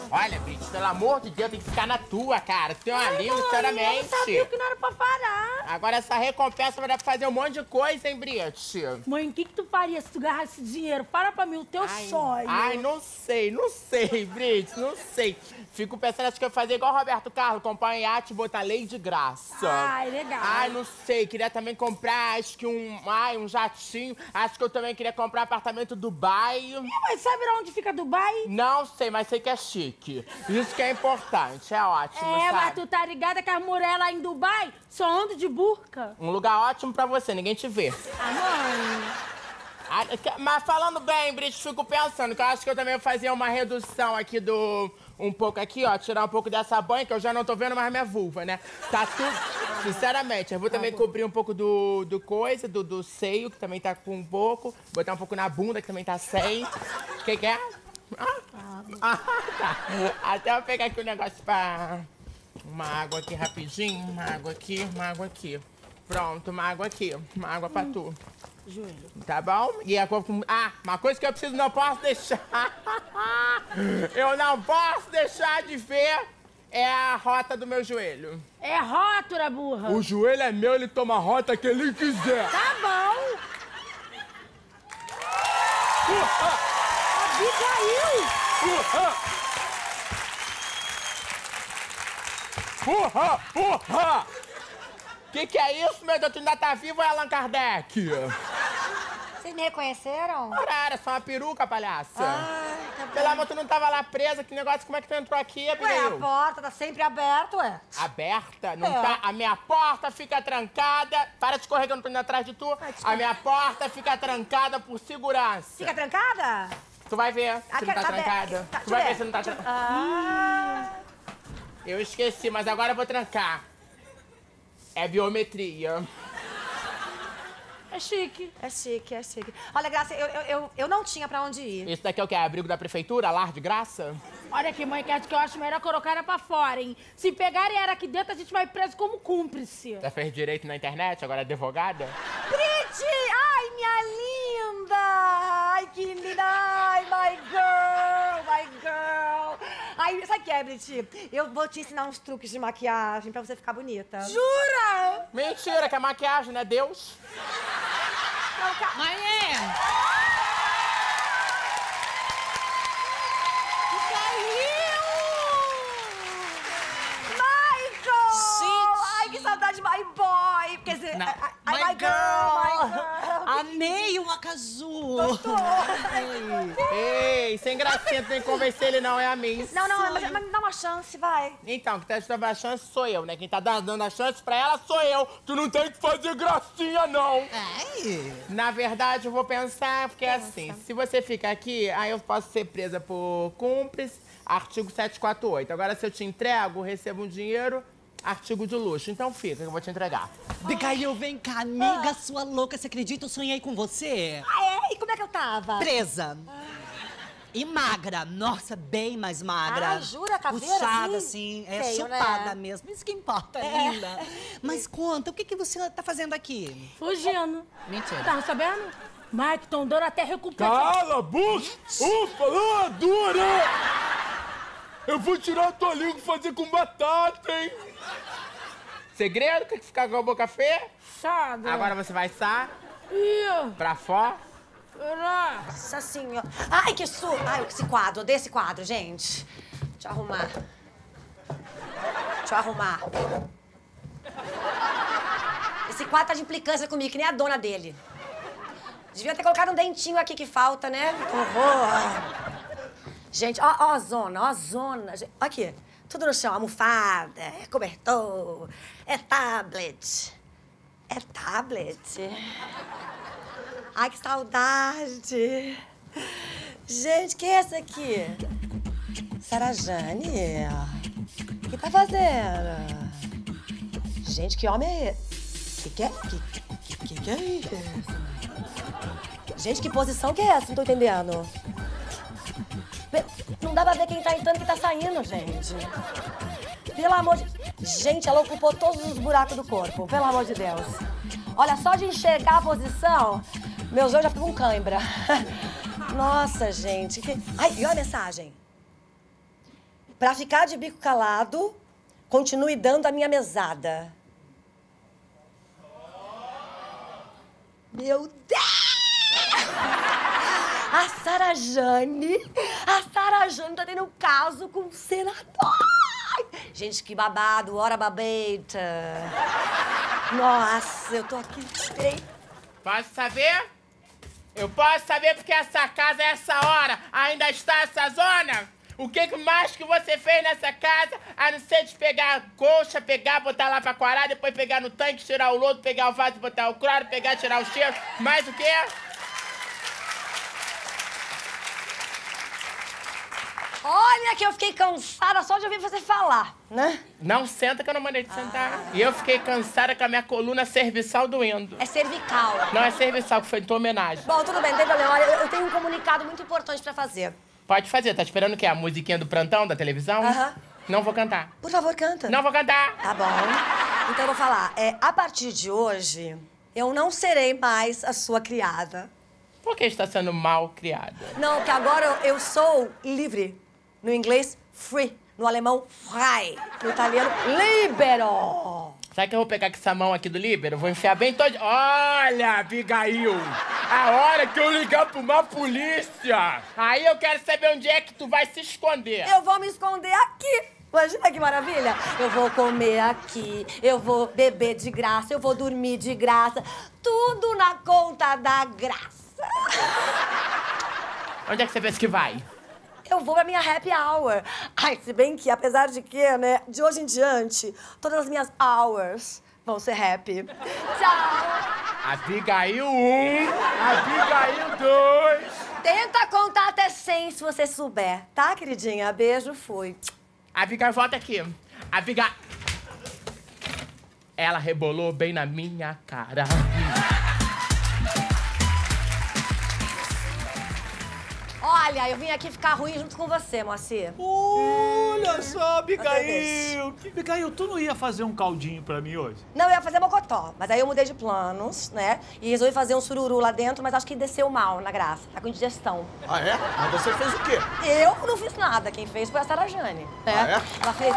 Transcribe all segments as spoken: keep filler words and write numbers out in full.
Olha, Brit, pelo amor de Deus, tem que ficar na tua, cara. Tu tem uma língua, sinceramente. Eu sabia que não era pra parar. Agora essa recompensa vai dar pra fazer um monte de coisa, hein, Brit? Mãe, o que que tu faria se tu ganhasse dinheiro? Fala pra mim o teu Ai, sonho. Ai, não sei, não sei, Brit, não sei. Fico pensando, acho que eu ia fazer igual o Roberto Carlos, comprar um iate e botar lei de graça. Ai, legal. Ai, não sei, queria também comprar, acho que um, ai, um jatinho. Acho que eu também queria comprar um apartamento Dubai. Ih, mas sabe onde fica Dubai? Não sei, mas sei que é chique. Isso que é importante, é ótimo, É, sabe? mas tu tá ligada que as mulheres lá em Dubai só andam de burca? Um lugar ótimo pra você, ninguém te vê. Ah, mãe. Ah, mas falando bem, Brit, fico pensando que eu acho que eu também vou fazer uma redução aqui do... Um pouco aqui, ó, tirar um pouco dessa banha, que eu já não tô vendo mais minha vulva, né? Tá tudo... Sinceramente, eu vou também cobrir um pouco do, do coisa, do, do seio, que também tá com um pouco. Botar um pouco na bunda, que também tá sem. O que que é? Ah, ah, tá. Até eu pegar aqui o um negócio pra... Uma água aqui rapidinho, uma água aqui, uma água aqui. Pronto, uma água aqui, uma água pra hum. tu. Joelho. Tá bom? E a... Ah, uma coisa que eu preciso, não posso deixar. Eu não posso deixar de ver é a rota do meu joelho. É rótura, burra. O joelho é meu, ele toma a rota que ele quiser. Tá bom. Uh, ah. A Bi caiu. Porra! Porra! Porra! Que que é isso, meu Deus? Tu ainda tá vivo, é Allan Kardec? Vocês me reconheceram? Ora, era só uma peruca, palhaça. Ah, tá bom. Pelo amor, tu não tava lá presa, que negócio, como é que tu entrou aqui, Ué, a Abigail? porta tá sempre aberta, ué. Aberta? Não É. tá? A minha porta fica trancada. Para de correr que eu não tô indo atrás de tu. A minha porta fica trancada por segurança. Fica trancada? Tu vai ver se Ah, não tá tá trancada. aberta. Tá, Tu vai deixa ver eu se não tá ver. trancada. Ah. Eu esqueci, mas agora eu vou trancar. É biometria. É chique. É chique, é chique. Olha, Graça, eu, eu, eu, eu não tinha pra onde ir. Isso daqui é o quê? Abrigo da prefeitura? Lar de graça? Olha aqui, mãe, que eu acho melhor colocar ela pra fora, hein? Se pegarem ela aqui dentro, a gente vai preso como cúmplice. Já fez direito na internet, agora é advogada? Brit! Ai, minha linda! Ai, que linda! Ai, my girl! My girl! Ai, sabe o que é, Brit? Eu vou te ensinar uns truques de maquiagem pra você ficar bonita. Jura? Mentira, que é maquiagem, não é Deus? Não, ca... Mãe! Michael! Gente! Ai, que saudade, my boy! Quer dizer, Não. ai, ai, My my girl! My girl! Amei o Acaju! Ei, sem gracinha, tu tem que convencer ele não, é a mim. Não, não, mas, mas me dá uma chance, vai. Então, quem tá te dando a chance sou eu, né? Quem tá dando a chance pra ela sou eu. Tu não tem que fazer gracinha, não. Ai! Na verdade, eu vou pensar, porque é assim, se você fica aqui, aí eu posso ser presa por cúmplice, artigo setecentos e quarenta e oito. Agora, se eu te entrego, recebo um dinheiro, artigo de luxo. Então fica, que eu vou te entregar. Abigail, vem cá, amiga sua louca, você acredita? Eu sonhei com você. Ah, é? E como é que eu tava? Presa. E magra. Nossa, bem mais magra. Ai, jura? Caveira, Puxada, assim? assim. É Feio, chupada né? mesmo. Isso que importa, É. linda. Mas conta, o que, que você tá fazendo aqui? Fugindo. Mentira. Tá sabendo? Mike, tão dando até recuperação. Cala a boca! Ô, faladora! Eu vou tirar a tua língua e fazer com batata, hein? Segredo? Tem que ficar com a boca feia? Saga. Agora você vai sair Ih, pra fora. será? Nossa senhora. Ai, que susto. Ai, esse quadro, odeio esse quadro, gente. Deixa eu arrumar. Deixa eu arrumar. Esse quadro tá de implicância comigo, que nem a dona dele. Devia ter colocado um dentinho aqui que falta, né? Que horror. Gente, ó, ó a zona, ó a zona. Gente, ó aqui, tudo no chão, almofada, é cobertor, é tablet. É tablet. Ai, que saudade. Gente, quem é essa aqui? Sarajane? O que tá fazendo? Gente, que homem é esse? Que que é? Que, que, que, que é isso? Gente, que posição que é essa? Não tô entendendo. Não dá pra ver quem tá entrando e quem tá saindo, gente. Pelo amor de... Gente, ela ocupou todos os buracos do corpo. Pelo amor de Deus. Olha, só de enxergar a posição, meus olhos já ficam com cãibra. Nossa, gente. Que... Ai, e olha a mensagem. Pra ficar de bico calado, continue dando a minha mesada. Meu Deus! A Sara Jane, a Sara Jane tá tendo um caso com um senador. Gente, que babado, hora babeita. Nossa, eu tô aqui. Peraí. Posso saber? Eu posso saber porque essa casa, essa hora, ainda está essa zona? O que mais que você fez nessa casa, a não ser de pegar a colcha, pegar, botar lá pra quarar, depois pegar no tanque, tirar o lodo, pegar o vaso, botar o cloro, pegar, tirar o cheiro. Mais o quê? Olha que eu fiquei cansada só de ouvir você falar, né? Não senta que eu não mandei te sentar. Ah. E eu fiquei cansada com a minha coluna cervical doendo. É cervical. Não, é cervical, que foi em tua homenagem. Bom, tudo bem, não tem problema. Olha, eu tenho um comunicado muito importante pra fazer. Pode fazer. Tá esperando o quê? A musiquinha do plantão, da televisão? Aham. Uh-huh. Não vou cantar. Por favor, canta. Não vou cantar. Tá bom. Então eu vou falar. É, a partir de hoje, eu não serei mais a sua criada. Por que está sendo mal criada? Não, que agora eu, eu sou livre. No inglês, free. No alemão, frei. No italiano, libero. Sabe que eu vou pegar com essa mão aqui do libero? Vou enfiar bem todo... Olha, Abigail! A hora que eu ligar pra uma polícia! Aí eu quero saber onde é que tu vai se esconder. Eu vou me esconder aqui. Imagina que maravilha. Eu vou comer aqui, eu vou beber de graça, eu vou dormir de graça. Tudo na conta da graça. Onde é que você pensa que vai? Eu vou pra minha happy hour. Ai, se bem que, apesar de que, né, de hoje em diante, todas as minhas hours vão ser happy. Tchau! Abigail um, Abigail dois. Tenta contar até cem se você souber, tá, queridinha? Beijo, fui. Abigail, volta aqui. Abigail... Ela rebolou bem na minha cara. Olha, eu vim aqui ficar ruim junto com você, Moacir. Olha só, Abigail. Abigail, tu não ia fazer um caldinho pra mim hoje? Não, eu ia fazer mocotó. Mas aí eu mudei de planos, né? E resolvi fazer um sururu lá dentro, mas acho que desceu mal na graça. Tá com indigestão. Ah, é? Mas você fez o quê? Eu não fiz nada. Quem fez foi a Sara Jane. Né? Ah, é? Ela fez...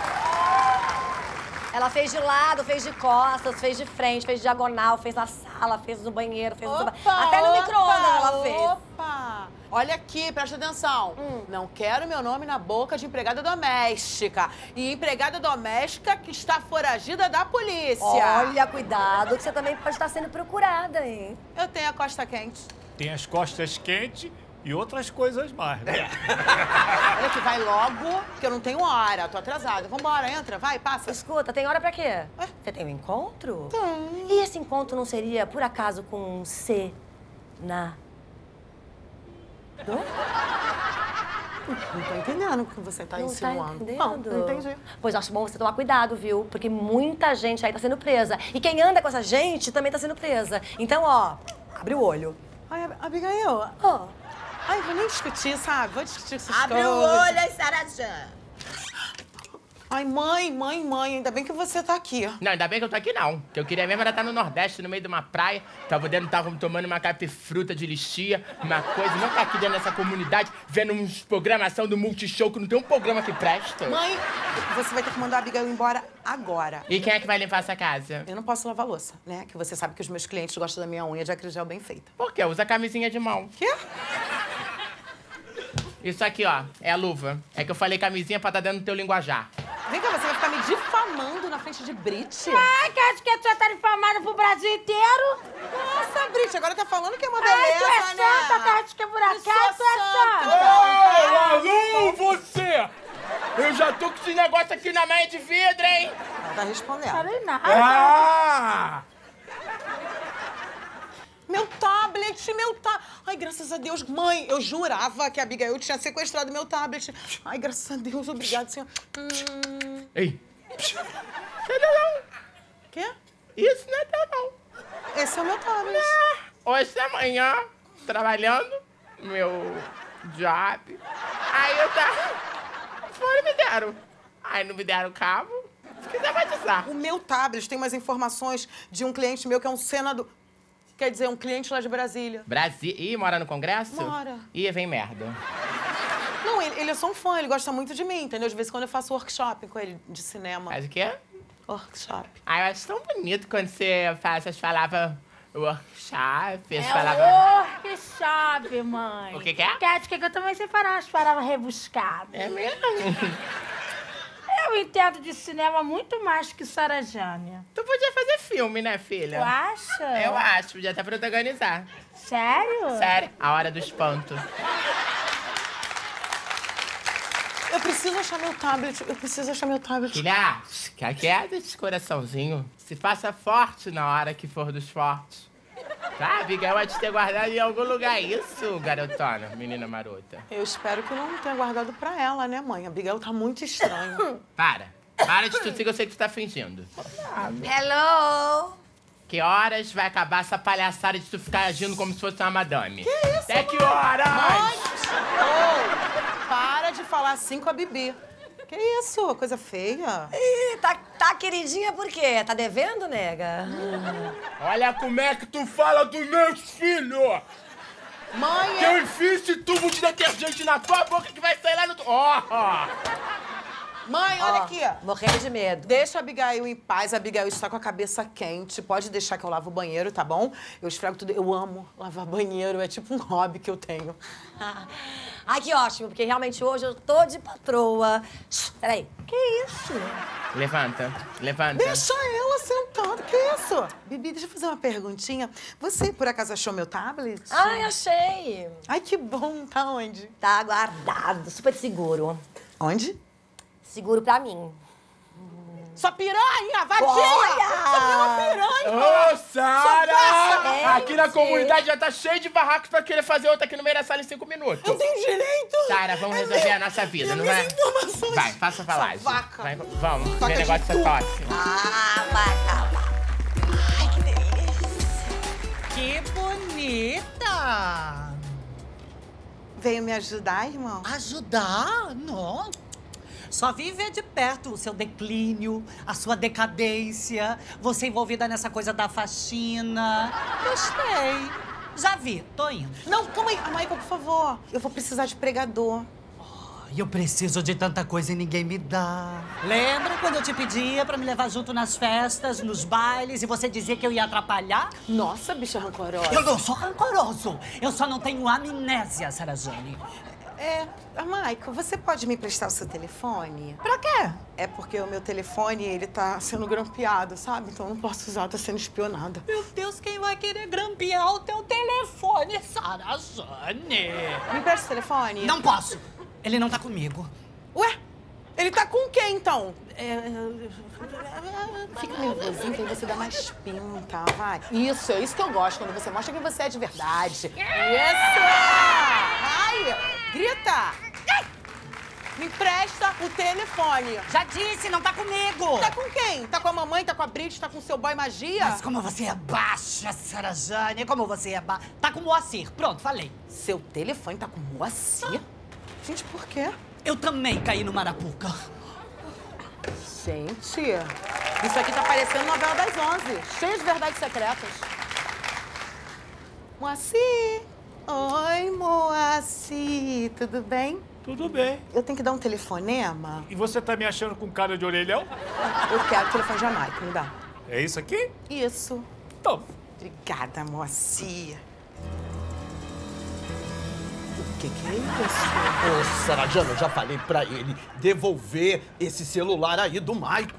Ela fez de lado, fez de costas, fez de frente, fez de diagonal, fez na sala, fez no banheiro, fez opa, no... Até no micro-ondas ela fez. Opa! Olha aqui, presta atenção. Hum. Não quero meu nome na boca de empregada doméstica. E empregada doméstica que está foragida da polícia. Olha, cuidado, que você também pode estar sendo procurada, hein? Eu tenho a costa quente. Tem as costas quentes e outras coisas mais, né? Olha que vai logo, que eu não tenho hora. Tô atrasada. Vambora, entra, vai, passa. Escuta, tem hora pra quê? É? Você tem um encontro? Tem. E esse encontro não seria, por acaso, com um C na... Do? Não tô entendendo o que você tá não insinuando. Tá entendendo? Não, não entendi. Pois acho bom você tomar cuidado, viu? Porque muita gente aí tá sendo presa. E quem anda com essa gente também tá sendo presa. Então, ó, abre o olho. Ai, Abigail. Ó. Ai, vou nem discutir, sabe? Vou discutir essas Abre coisas. o olho, aí, Sarajã. Ai, mãe, mãe, mãe, ainda bem que você tá aqui. Não, ainda bem que eu tô aqui não. Que eu queria mesmo era estar no Nordeste, no meio de uma praia. Tava dentro, tava tomando uma capifruta de lixia, uma coisa. Não tá aqui dentro dessa comunidade, vendo uns programação do Multishow, que não tem um programa que presta. Mãe, você vai ter que mandar a Abigail embora agora. E quem é que vai limpar essa casa? Eu não posso lavar louça, né? Que você sabe que os meus clientes gostam da minha unha de acrigel bem feita. Por quê? Usa camisinha de mão. Quê? Isso aqui, ó, é a luva. É que eu falei camisinha pra tá dentro do teu linguajar. Vem cá, você vai ficar me difamando na frente de Brit? Ai, que acho que tu já tá difamada pro Brasil inteiro. Nossa, Brit, agora tá falando que é uma Ai, beleza, tu é né? santa, tu acha que é por acaso, Eu tu é sou santa. Ô, alô, você! Eu já tô com esse negócio aqui na meia de vidro, hein? Ela tá respondendo. Falei nada. Ah! Meu tablet, meu tablet. Ai, graças a Deus. Mãe, eu jurava que a Abigail tinha sequestrado meu tablet. Ai, graças a Deus, obrigado, senhor. Hum... Ei! Isso não, não. Quê? Isso não é teu, não. Esse é o meu tablet. Ah, hoje de manhã, trabalhando, meu job. Aí eu tava... Foram me deram. Aí não me deram cabo. Se quiser batizar. O meu tablet tem umas informações de um cliente meu que é um senador. Quer dizer, um cliente lá de Brasília. Brasil... Ih, mora no Congresso? Mora. Ih, vem merda. Não, ele ele, ele é só um fã, ele gosta muito de mim, entendeu? De vez em quando eu faço workshop com ele de cinema. Faz o quê? Workshop. Ah, eu acho tão bonito quando você faz essas palavras workshop, essas É palavras... workshop, mãe. O que que é? Cat, que eu também sei falar as palavras rebuscadas. É mesmo? Eu entendo de cinema muito mais que Sarah Jane. Tu podia fazer filme, né, filha? Tu acha? Eu acho, podia até protagonizar. Sério? Sério, A Hora do Espanto. Eu preciso achar meu tablet, eu preciso achar meu tablet. Filha, fica quieta esse coraçãozinho. Se faça forte na hora que for dos fortes. Tá, Abigail vai te ter guardado em algum lugar. Isso, garotona, menina marota. Eu espero que eu não tenha guardado pra ela, né, mãe? A Abigail tá muito estranho. Para. Para de tudo que eu sei que tu tá fingindo. Hello! Que horas vai acabar essa palhaçada de tu ficar agindo como se fosse uma madame? Que isso, Até que horas? Mãe! Ô, para de falar assim com a Bibi. Que isso? Coisa feia. Ih, tá, tá queridinha por quê? Tá devendo, nega? Olha como é que tu fala dos meus filhos! Mãe, Que eu enfio esse tubo de detergente na tua boca que vai sair lá no... Ó! Oh, mãe, olha Ó, aqui. morrendo de medo. Deixa a Abigail em paz. A Abigail está com a cabeça quente. Pode deixar que eu lavo o banheiro, tá bom? Eu esfrego tudo. Eu amo lavar banheiro. É tipo um hobby que eu tenho. Ai, que ótimo, porque realmente hoje eu tô de patroa. Shhh, peraí. Que isso? Levanta, levanta. Deixa ela sentada. Que isso? Bibi, deixa eu fazer uma perguntinha. Você, por acaso, achou meu tablet? Ai, achei. Ai, que bom. Tá onde? Tá guardado, super seguro. Onde? Seguro pra mim. Sua piranha, vadia! Olha! Ô, Sara! É, Aqui na gente. comunidade já tá cheio de barracos pra querer fazer outra aqui no meio da sala em cinco minutos. Eu tenho direito! Sara, vamos resolver a nossa vida, não vai? Informações. Vai, faça a falagem. vaca. Vai, vamos, Vaca ver de negócio dessa tu. tosse. Ah, vai acabar. Ai, que delícia. Que bonita! Veio me ajudar, irmão? Ajudar? Não. Só vim ver de perto o seu declínio, a sua decadência, você envolvida nessa coisa da faxina. Gostei. Já vi, tô indo. Não, calma aí. Michael, por favor. Eu vou precisar de pregador. E eu preciso de tanta coisa e ninguém me dá. Lembra quando eu te pedia pra me levar junto nas festas, nos bailes, e você dizia que eu ia atrapalhar? Nossa, bicha rancorosa. Eu não sou rancoroso. Eu só não tenho amnésia, Sarah Jane. É, Michael, você pode me emprestar o seu telefone? Pra quê? É porque o meu telefone, ele tá sendo grampeado, sabe? Então eu não posso usar, tá sendo espionada. Meu Deus, quem vai querer grampear o teu telefone, Sarah Jane? Me empresta o telefone? Não posso. Ele não tá comigo. Ué? Ele tá com quem, então? É... Fica nervosinho, que aí você dá mais pinta, vai. Isso, é isso que eu gosto, quando você mostra quem você é de verdade. Isso! Ai! Grita! Me empresta o telefone. Já disse, não tá comigo. Tá com quem? Tá com a mamãe, tá com a Brit, tá com o seu boy magia? Mas como você é baixa, Sarah Jane, como você é baixa. Tá com o Moacir. Pronto, falei. Seu telefone tá com o Moacir? Gente, por quê? Eu também caí no Marapuca. Gente, isso aqui tá parecendo novela das onze. Cheio de verdades secretas. Moacir. Oi, Moacir. Tudo bem? Tudo bem. Eu tenho que dar um telefonema? E você tá me achando com cara de orelhão? Eu quero o telefone de Jamaica, me dá. É isso aqui? Isso. Toma. Obrigada, Moacir. O que que é isso? Ô, Sarah Jane, eu já falei pra ele devolver esse celular aí do Maico.